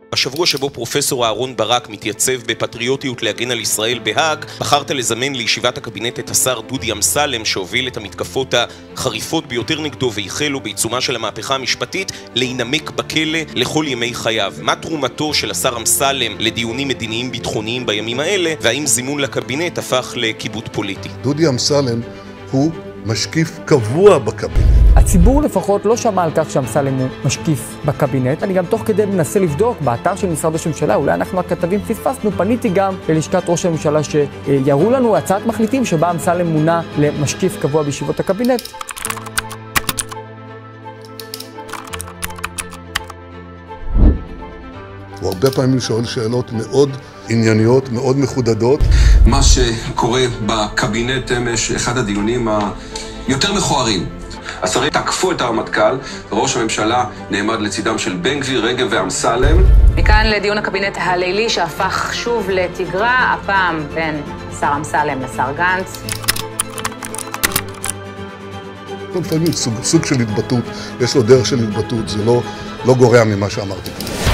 בשבוע שבו פרופסור אהרון ברק מתייצב בפטריוטיות להגן על ישראל בהאג, בחרת לזמן לישיבת הקבינט את השר דודי אמסלם, שהוביל את המתקפות החריפות ביותר נגדו והחלו בעיצומה של המהפכה המשפטית להינמק בכלא לכל ימי חייו. מה תרומתו של השר אמסלם לדיונים מדיניים ביטחוניים בימים האלה, והאם זימון לקבינט הפך לכיבוד פוליטי? דודי אמסלם הוא משקיף קבוע בקבינט. הציבור לפחות לא שמע על כך שאמסלם הוא משקיף בקבינט. אני גם תוך כדי מנסה לבדוק באתר של משרד ראש הממשלה, אולי אנחנו הכתבים פספסנו, פניתי גם ללשכת ראש הממשלה שיראו לנו הצעת מחליטים שבה אמסלם מונה למשקיף קבוע בישיבות הקבינט. הוא הרבה פעמים שואל שאלות מאוד ענייניות, מאוד מחודדות. מה שקורה בקבינט אמש, אחד הדיונים היותר מכוערים. השרים תקפו את הרמטכ"ל, וראש הממשלה נעמד לצידם של בן גביר, רגב ואמסלם. מכאן לדיון הקבינט הלילי שהפך שוב לתגרה, הפעם בין שר אמסלם לשר גנץ. לפעמים סוג של התבטאות, יש לו דרך של התבטאות, זה לא גורע ממה שאמרתי.